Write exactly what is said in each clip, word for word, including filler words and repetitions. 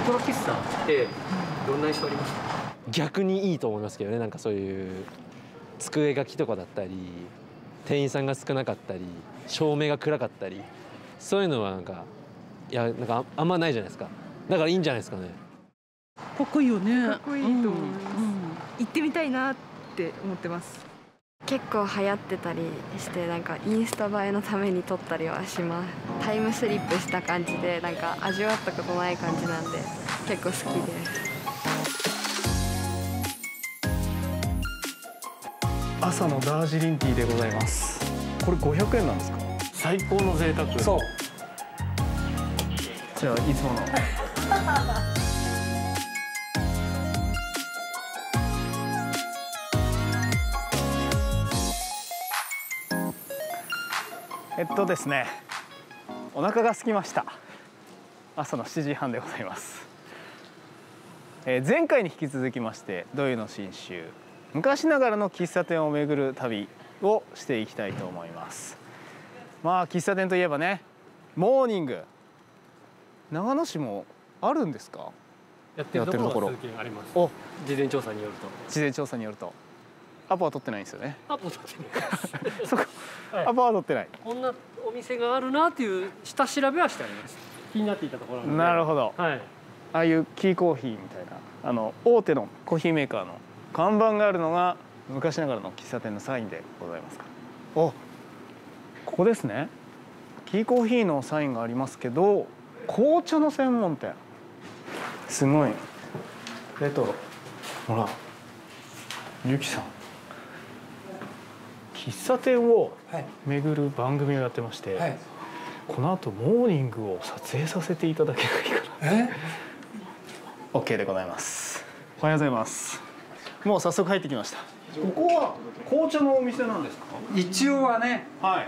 袋喫茶ってどんな印象ありますか？ 逆にいいと思いますけどね。なんかそういう机書きとかだったり、店員さんが少なかったり、照明が暗かったり、そういうのはなんかいやなんかあんまないじゃないですか。だからいいんじゃないですかね。 かっこいいよね。 かっこいいと思います、うんうん、行ってみたいなって思ってます。 結構流行ってたりしてなんかインスタ映えのために撮ったりはします。タイムスリップした感じでなんか味わったことない感じなんで結構好きです。 朝のダージリンティーでございます。これごひゃくえんなんですか？最高の贅沢。そう。じゃあいつもの。えっとですね、お腹が空きました。朝のしちじはんでございます。えー、前回に引き続きまして土井の信州昔ながらの喫茶店を巡る旅をしていきたいと思います。まあ喫茶店といえばね、モーニング。長野市もあるんですか？ やってるところが数軒あります。お、事前調査によると。 事前調査によると。アポは取ってないんですよね。 アポ取ってないです。 そこ、はい、アポは取ってない。 こんなお店があるなっていう下調べはしてあります。気になっていたところなので。 なるほど。 はい。 ああいうキーコーヒーみたいなあの大手のコーヒーメーカーの看板があるのが昔ながらの喫茶店のサインでございますか。お、ここですね。キーコーヒーのサインがありますけど、紅茶の専門店。すごいレトロ。ほら、ゆきさん、喫茶店を巡る番組をやってまして、はい、この後モーニングを撮影させていただけないかな。え？OK でございます。おはようございます。もう早速入ってきました。ここは紅茶のお店なんですか？ 一応はね。はい。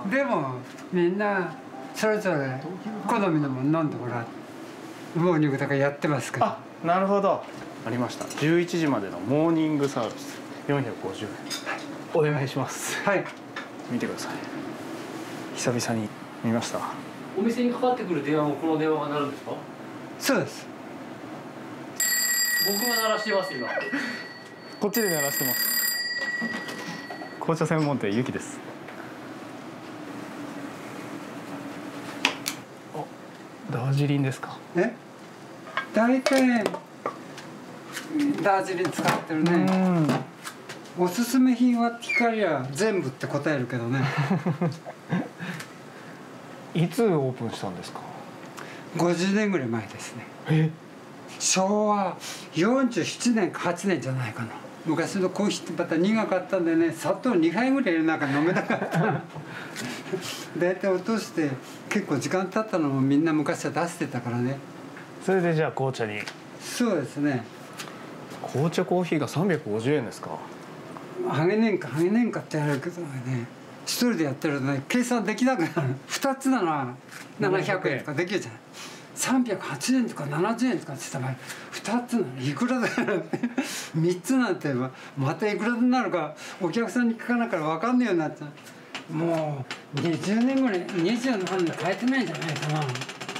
でもみんなそれぞれ好みのもの飲んでもらうモーニングとかやってますから。 あ、なるほど。ありました。じゅういちじまでのモーニングサービスよんひゃくごじゅうえん。はい、お願いします。はい。見てください。久々に見ました。 お店にかかってくる電話もこの電話が鳴るんですか？ そうです。 僕が鳴らしてます今。 こっちで鳴らしてます。紅茶専門店ゆきです。あ、ダージリンですか？ え？大体ダージリン使ってるね。おすすめ品は聞かれりゃ全部って答えるけどね。 いつオープンしたんですか？ ごじゅうねんぐらい前ですね。 え？ 昭和よんじゅうななねんかはちねんじゃないかな。昔のコーヒーってまた苦かったんでね、砂糖にはいぐらい入れなきゃ飲めなかった。大体落として結構時間経ったのもみんな昔は出してたからね。 それでじゃあ紅茶に。 そうですね。 紅茶コーヒーがさんびゃくごじゅうえんですか？ はげねんかはげねんかってやるけどね、一人でやってるとね計算できなくなる。ふたつならななひゃくえんとかできるじゃない。さんびゃくはちえんとかななじゅうえんとかって言った場合、ふたつならいくらだよってみっつなんてまたいくらになるかお客さんに聞かないから分かんないようになっちゃう。もうにじゅうねんぐらいにじゅうの半で変えてないんじゃないかな。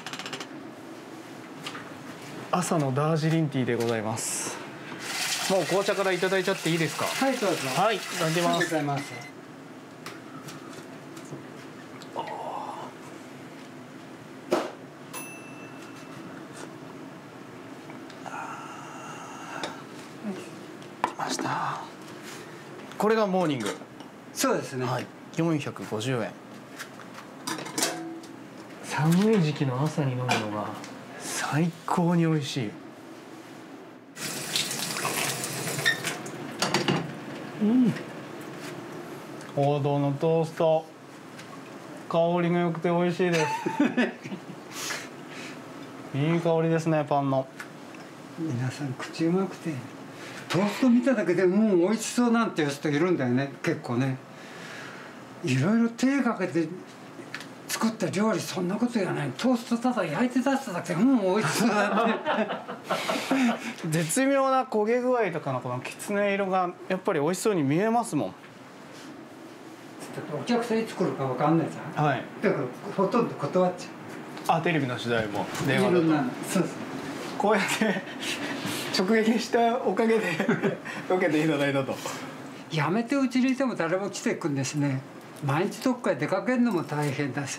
朝のダージリンティーでございます。もう紅茶からいただいちゃっていいですか？ はい、どうぞ。 はい、いただきます。 ありがとうございます。 来ました。これがモーニング。 そうですね。 はい、よんひゃくごじゅうえん。寒い時期の朝に飲むのが最高に美味しい。うん、王道のトースト、香りが良くて美味しいです。いい香りですね、パンの。 皆さん口うまくてトースト見ただけでもう美味しそうなんていう人いるんだよね。結構ね、いろいろ手かけて作った料理そんなことやない。トーストただ焼いて出しただけでもう美味しそうだって絶妙な焦げ具合とかのこのきつね色がやっぱり美味しそうに見えますもん。 お客さんいつ来るか分かんないじゃん。はい。だからほとんど断っちゃう。 あ、テレビの取材も電話だと。 そうです。 こうやって直撃したおかげで受けていただいたと。 やめてうちにいても誰も来てくんですね。毎日どっかへ出かけるのも大変だし、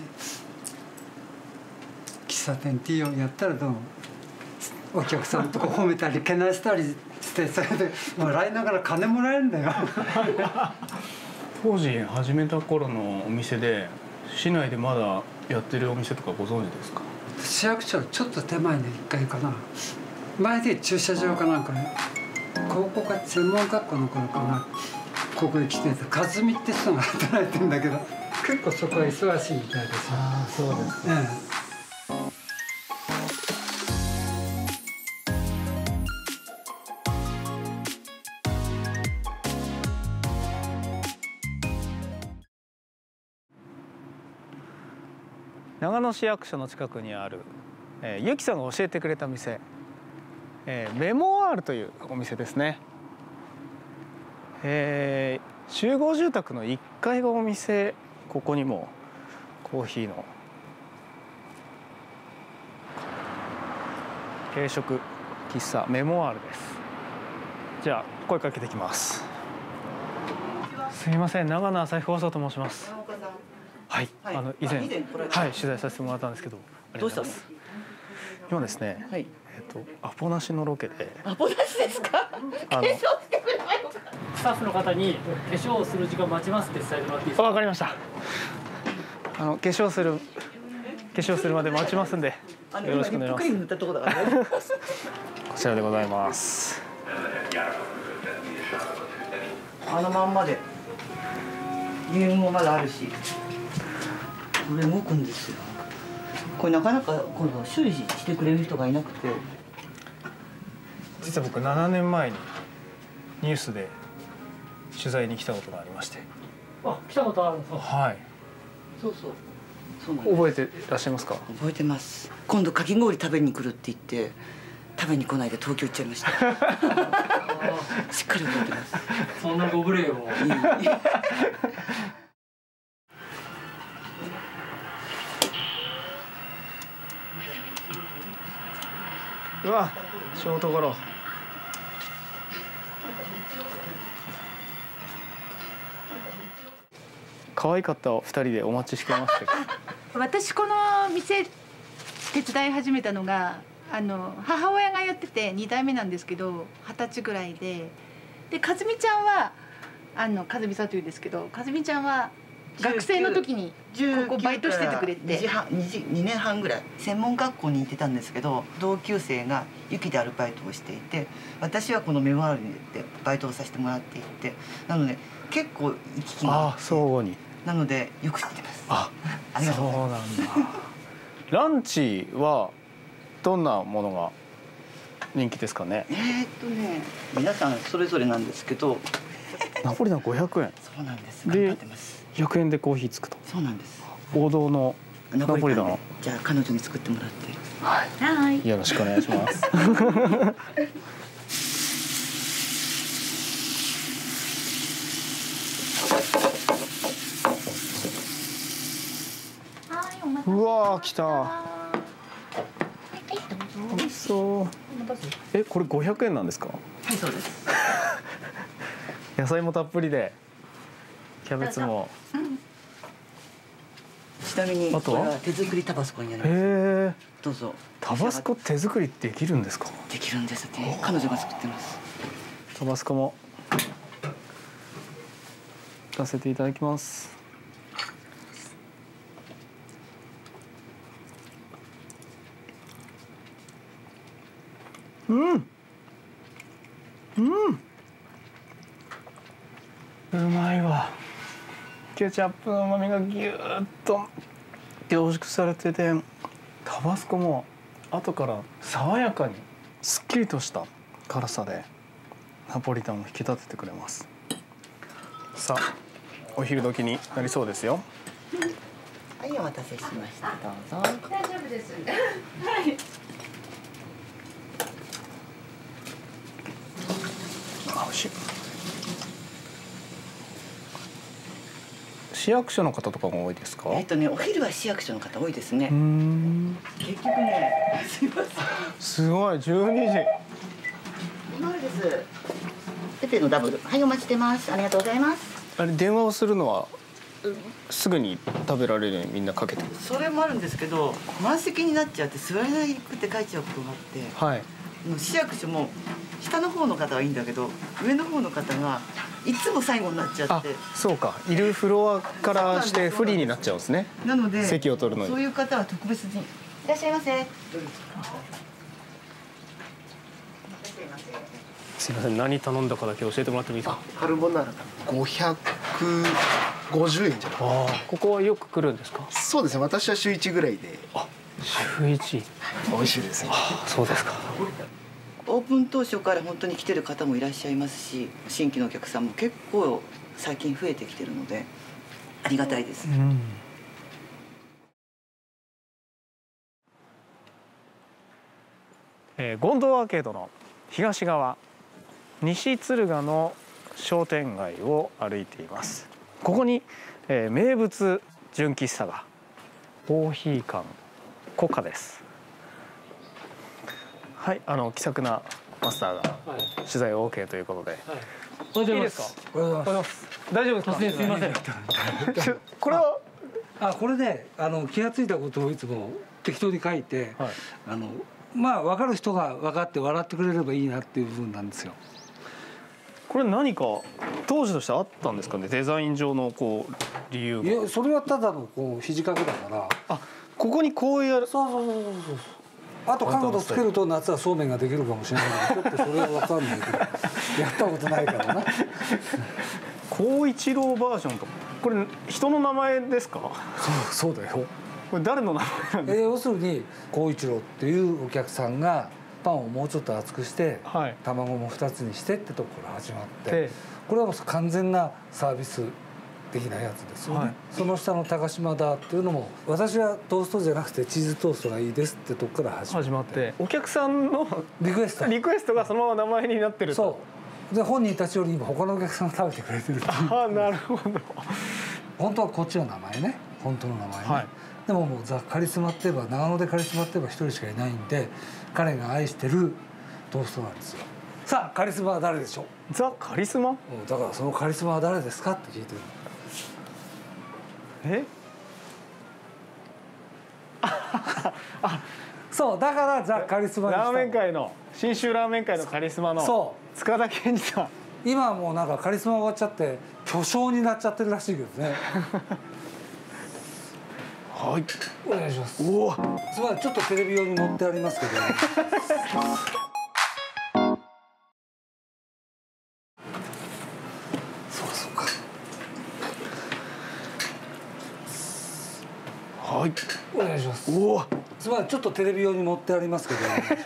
喫茶店ティーをやったらどうもお客さんとか褒めたりけなしたりして、それで笑いながら金もらえるんだよ。 当時始めた頃のお店で市内でまだやってるお店とかご存知ですか？ 市役所ちょっと手前のいっかいかな。前で駐車場かなんかね、高校か専門学校の頃かな、ここへ来てた和美って人が働いてんだけど、結構そこは忙しいみたいですよ。 ああ、そうですね。 長野市役所の近くにある、えー、ゆきさんが教えてくれた店、えー、メモワールというお店ですね。えー、集合住宅のいっかいがお店。ここにもコーヒーの軽食喫茶メモワールです。じゃあ声かけてきます。すみません、長野朝日放送と申します。はい、はい、あの以前、はい、取材させてもらったんですけど、ありがとうございます。今ですね、はい、えっとアポなしのロケで。 アポなしですか？あのスタッフの方に化粧をする時間待ちますって伝えてもらっていいですか？ わかりました。あの化粧する化粧するまで待ちますんで、よろしくお願いします。こちらでございます。 あのまんまで理由もまだあるし、これ動くんですよ。これなかなか今度修理してくれる人がいなくて。 実は僕ななねんまえにニュースで取材に来たことがありまして。 あ、来たことあるんですか？ はい。 そうそう。そうなん覚えてらっしゃいますか？ 覚えてます。今度かき氷食べに来るって言って食べに来ないで東京行っちゃいました。しっかり覚えてます。 そんなご無礼を。 うわ、ショートゴロ。可愛かったお二人でお待ちしてました。 私この店手伝い始めたのがあの母親がやっててに代目なんですけど、二十歳ぐらいで、で和美ちゃんはあの和美さんというんですけど、和美ちゃんは学生の時にここバイトしててくれて、 にねんはんぐらい専門学校に行ってたんですけど、同級生が雪でアルバイトをしていて、私はこのメモワールでバイトをさせてもらっていて、なので結構行き来があって、相互になのでよく知ってます。 あ、ありがとうございます。そうなんだ。ランチはどんなものが人気ですかね？ えーっとね、皆さんそれぞれなんですけど、 ナポリタンごひゃくえん。 そうなんです。頑張ってます。 ひゃくえんでコーヒーつくと。 そうなんです。王道のナポリタン。 じゃあ彼女に作ってもらって。 はい。はい。よろしくお願いします。うわー、来た。美味しそう。え、これごひゃくえんなんですか？ はい、そうです。 野菜もたっぷりで、キャベツも。 ちなみにこれは手作りタバスコになります。へえ。どうぞ。 タバスコ手作りできるんですか？ できるんですって。彼女が作ってます。 タバスコも出せていただきます。うん。うん。うまいわ。ケチャップの旨味がぎゅーっと凝縮されてて、タバスコも後から爽やかにすっきりとした辛さでナポリタンを引き立ててくれます。さあ、お昼時になりそうですよ。 はい、お待たせしました。どうぞ。 大丈夫です。 はい。 あ、美味しい。市役所の方とかも多いですか？ えっとね、お昼は市役所の方多いですね。うん。結局ね、すみません。 すごいじゅうにじ。 今です。ペペのダブル。はい、お待ちしてます。ありがとうございます。 あれ電話をするのはすぐに食べられるようにみんなかけてる。 それもあるんですけど、満席になっちゃって座れなくて帰っちゃうことがあって、 はい。 もう市役所も下の方の方はいいんだけど、上の方の方がいつも最後になっちゃあって。 そうか、いるフロアからして不利になっちゃうんですね。 なので席を取るのに。 そういう方は特別にいらっしゃいませ。 すみません、何頼んだかだけ教えてもらってもいいですか。 カルボナーラごひゃくごじゅうえんじゃない。 ああ、ここはよく来るんですか。 そうですね、私は週一ぐらいで。 あ、週一。 美味しいですね。 あ、そうですか。 オープン当初から本当に来てる方もいらっしゃいますし、新規のお客さんも結構最近増えてきてるのでありがたいです。 うん、えー、権堂アーケードの東側、西敦賀の商店街を歩いています。ここに、えー、名物純喫茶がコーヒー館コカです。はい、あの気さくなマスターが取材 オーケー ということで、はい、 おはようございます。 いいですか。おはようございます。大丈夫ですか。 突然すみません。 これはあ、これであの気が付いたことをいつも適当に書いて、はい、あのまあ分かる人が分かって笑ってくれればいいなっていう部分なんですよ。 これ何か当時としてあったんですかね。デザイン上のこう理由が。 いや、それはただのこう肘掛けだから。 あ、ここにこうやる。 そうそうそうそうそう。あと角度つけると夏はそうめんができるかもしれないけど、ちょっとそれは分かんないけどやったことないからな。 孝一郎バージョンとこれ人の名前ですか。 そうそうだよ。 これ誰の名前なんですか。 えー、要するに孝一郎っていうお客さんがパンをもうちょっと厚くして、はい、卵もふたつにしてってところから始まって、これはもう完全なサービス的なやつですよね、はい、その下の高島田っていうのも私はトーストじゃなくてチーズトーストがいいですってとこから始まって、始まってお客さんのリクエストリクエストがそのまま名前になってると。 そうで、本人たちより今他のお客さんが食べてくれてるっていう。 ああ、なるほど。 本当はこっちの名前ね、本当の名前ね、はい、でももうザ・カリスマって言えば、長野でカリスマって言えば一人しかいないんで、彼が愛してるトーストなんですよ。さあカリスマは誰でしょう。 ザ・カリスマ、うん、 だからそのカリスマは誰ですかって聞いてる。 えあ、そうだからザ・カリスマにした。 ラーメン界の信州ラーメン界のカリスマのそう塚田健二さん。 今はもうなんかカリスマ終わっちゃって巨匠になっちゃってるらしいけどね。 はい、 お願いします。おお、すみません、ちょっとテレビ用に持ってありますけどそうかそうか。 はい、 お願いします。 おお、 すみません、ちょっとテレビ用に持ってありますけど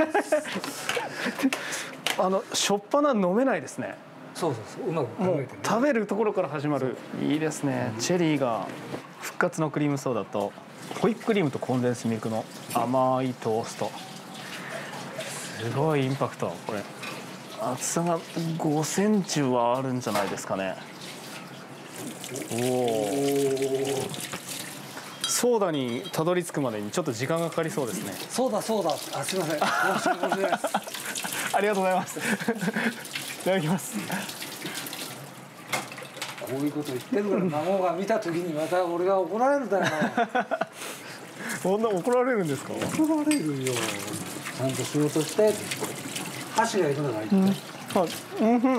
あのしょっぱな飲めないですね。 そうそうそう、うまく考えて、ね、 食べるところから始まる。いいですね、うん、チェリーが復活のクリームソーダとホイップクリームとコンデンスミルクの甘いトースト。すごいインパクト。これ厚さがごセンチはあるんじゃないですかね。おお、ソーダにたどり着くまでにちょっと時間がかかりそうですね。 そうだそうだ、あ、すみません、申し訳ございませんありがとうございますいただきます。 こういうこと言ってるから孫が見た時にまた俺が怒られるだよそんな怒られるんですか。 怒られるよ。ちゃんと仕事して箸がいるのがいいって、うん、はい、うんふん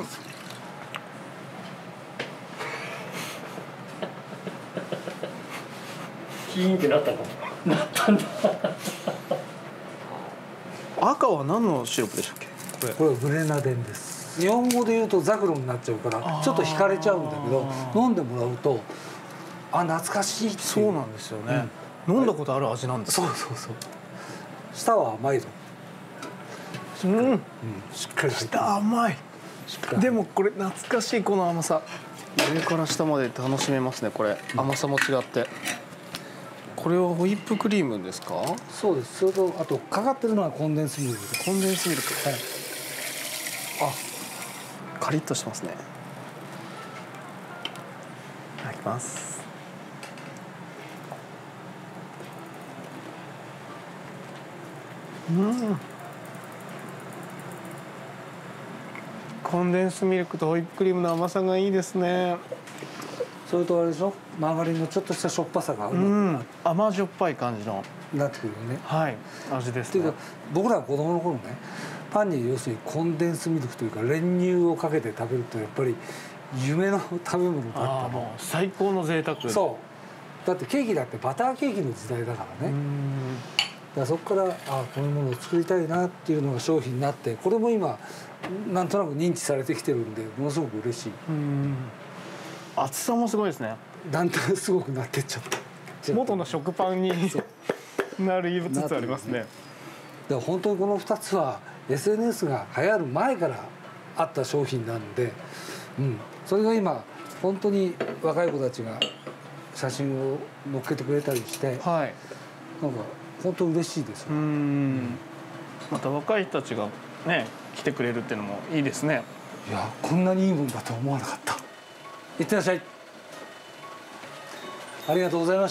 キーンってなったの。なったんだ赤は何のシロップでしたっけ。 これこれはグレナデンです。日本語で言うとザクロになっちゃうからちょっと惹かれちゃうんだけど、飲んでもらうとあ、懐かしいっていう。 そうなんですよね、うん、飲んだことある味なんです。 そうそうそう。舌は甘いぞ。 うん、うん、 しっかり舌甘い。でもこれ懐かしいこの甘さ。上から下まで楽しめますね。これ甘さも違って。これはホイップクリームですか。 そうです。それとあとかかってるのはコンデンスミルク。 コンデンスミルク、 はい、 あ、カリッとしてますね。いただきます。うん、 コンデンスミルクとホイップクリームの甘さがいいですね。 それとあれでしょ、マーガリンのちょっとしたしょっぱさが、 うん、甘じょっぱい感じのなってくるよね。 はい、味ですね。 っていうか僕らは子供の頃ね、パンに要するにコンデンスミルクというか練乳をかけて食べるとやっぱり夢の食べ物だったの。 もう最高の贅沢。 そうだってケーキだってバターケーキの時代だからね。だからそこからあこういうものを作りたいなっていうのが商品になって、これも今なんとなく認知されてきてるんでものすごく嬉しい。 うん厚さもすごいですね。 だんだんすごくなってっちゃった。 元の食パンになりつつありますね。 だから本当にこのふたつは エスエヌエス が流行る前からあった商品なんで、うん、それが今本当に若い子たちが写真を載っけてくれたりして、はい、なんか本当嬉しいですよ。うん、 また若い人たちがね来てくれるっていうのもいいですね。 いやこんなにいいもんだと思わなかった。いってらっしゃい。ありがとうございました。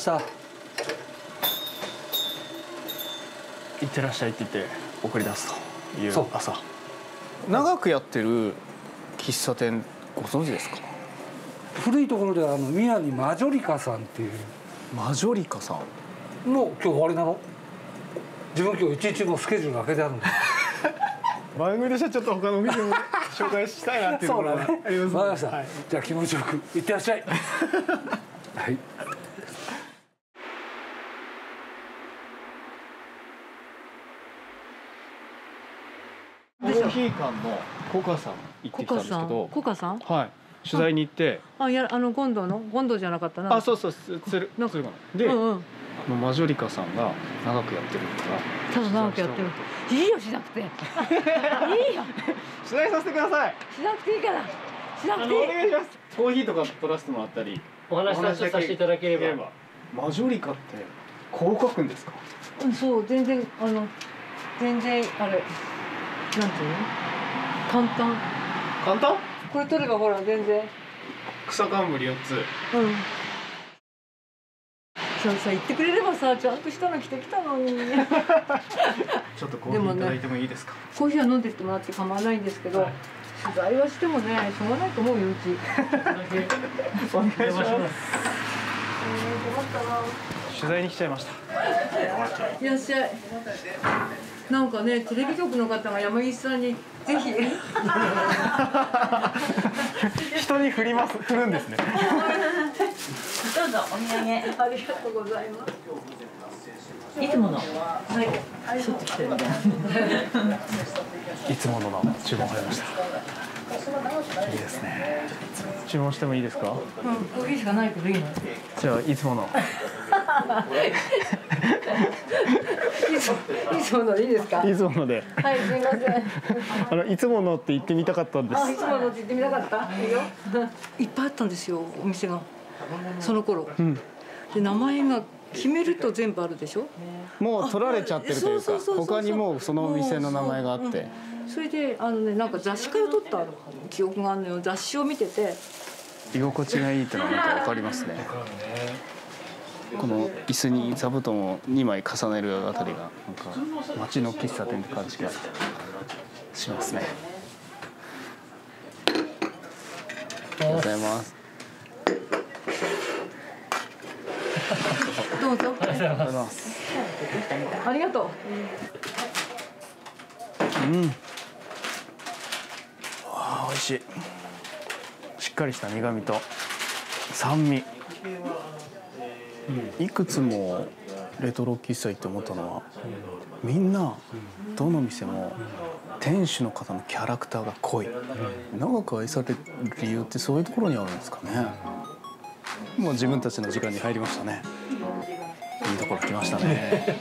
いってらっしゃいって言って送り出すという朝。長くやってる喫茶店ご存知ですか？ 古いところではあの宮城マジョリカさんっていう。 マジョリカさんもう今日終わりなの？自分今日一日のスケジュール開けてあるんだ。 番組でしたらちょっと他のお店も紹介したいなっていうのがありますね。 わかりました。はい、じゃあ気持ちよくいってらっしゃい。はい。 コーヒー館のコカさん行ってきたんですけど。 コカさん？ はい。取材に行って。 あ、やあのゴンドのゴンドじゃなかったな。 あ、そうそうつるつるがで、うんうん、あのマジョリカさんが長くやってるから。 ただ長くやってる。いいよしなくて。いいよ。 取材させてください。 しなくていいから。しなくていい。 お願いします。コーヒーとか取らせてもらったり、 お話させていただければ。 マジョリカってこう書くんですか？ うん、そう全然あの全然あれなんていうの？簡単。 簡単？ これ取ればほら全然。 草冠よっつ。 うん。そうさ言ってくれればさちゃんとしたの着てきたのに。 ちょっとコーヒーいただいてもいいですか？ コーヒーは飲んでってもらって構わないんですけど、はい、取材はしてもねしょうがないと思うようち。 お願いします。取材に来ちゃいました。 いらっしゃい。なんかねテレビ局の方が山岸さんにぜひ人に振ります振るんですね。 どうぞお土産ありがとうございます。いつものはいちょっと来てるみたいな。 いつものの注文入りました。いいですね。注文してもいいですか？ うん、コーヒーしかないけどいいの？ じゃあいつもの。 いつものでいいですか？ いつもので。 はい、すみません。 あのいつものって言ってみたかったんです。 あ、いつものって言ってみたかった。いいよ。いっぱいあったんですよ、お店が。その頃。うん、で名前が決めると全部あるでしょ。 もう取られちゃってるというか、他にもうそのお店の名前があって。 それであのねなんか雑誌から取った記憶があるのよ。雑誌を見てて。 居心地がいいってのはなんかわかりますね。この椅子に座布団をにまい重ねるあたりがなんか街の喫茶店って感じがしますね。ありがとうございます。 どうぞ。 ありがとうございます。 ありがとう。 うん。わあ、美味しい。しっかりした苦味と酸味。いくつもレトロ喫茶行って思ったのは、みんなどの店も店主の方のキャラクターが濃い。長く愛される理由ってそういうところにあるんですかね。もう自分たちの時間に入りましたね。いいところ来ましたね。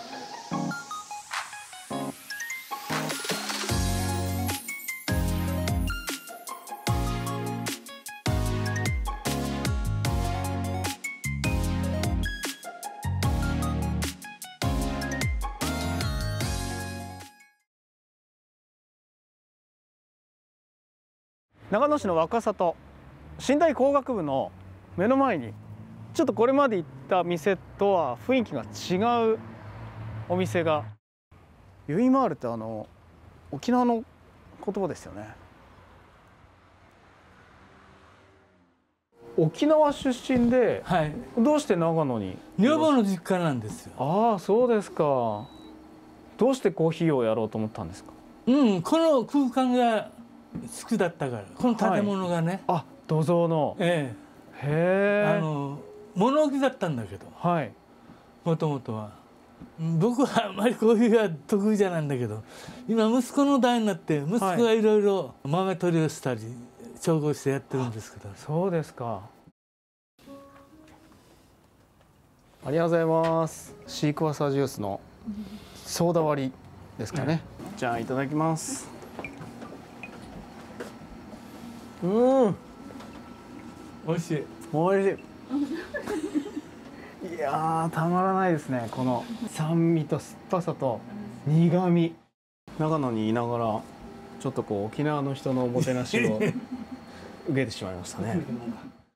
長野市の若里新大工学部の目の前にちょっとこれまで行った店とは雰囲気が違うお店が、ユイマールってあの沖縄の言葉ですよね。 沖縄出身で、 はい、 どうして長野に？ 女房の実家なんですよ。 ああ、そうですか。どうしてコーヒーをやろうと思ったんですか？ うん、この空間が好きだったから、この建物がね、 はい、あ、土蔵の、 ええ、へえ、 あの物置だったんだけど、 はい、 もともとは僕はあまりコーヒーが得意じゃないんだけど、今息子の代になって息子がいろいろ豆取りをしたり調合してやってるんですけど。 そうですか。ありがとうございます。シークワーサージュースのソーダ割りですかね。うん、じゃあいただきます。うん、 美味しい。 美味しい。いやー、たまらないですね。この酸味と酸っぱさと苦味。長野にいながらちょっとこう沖縄の人のおもてなしを受けてしまいましたね。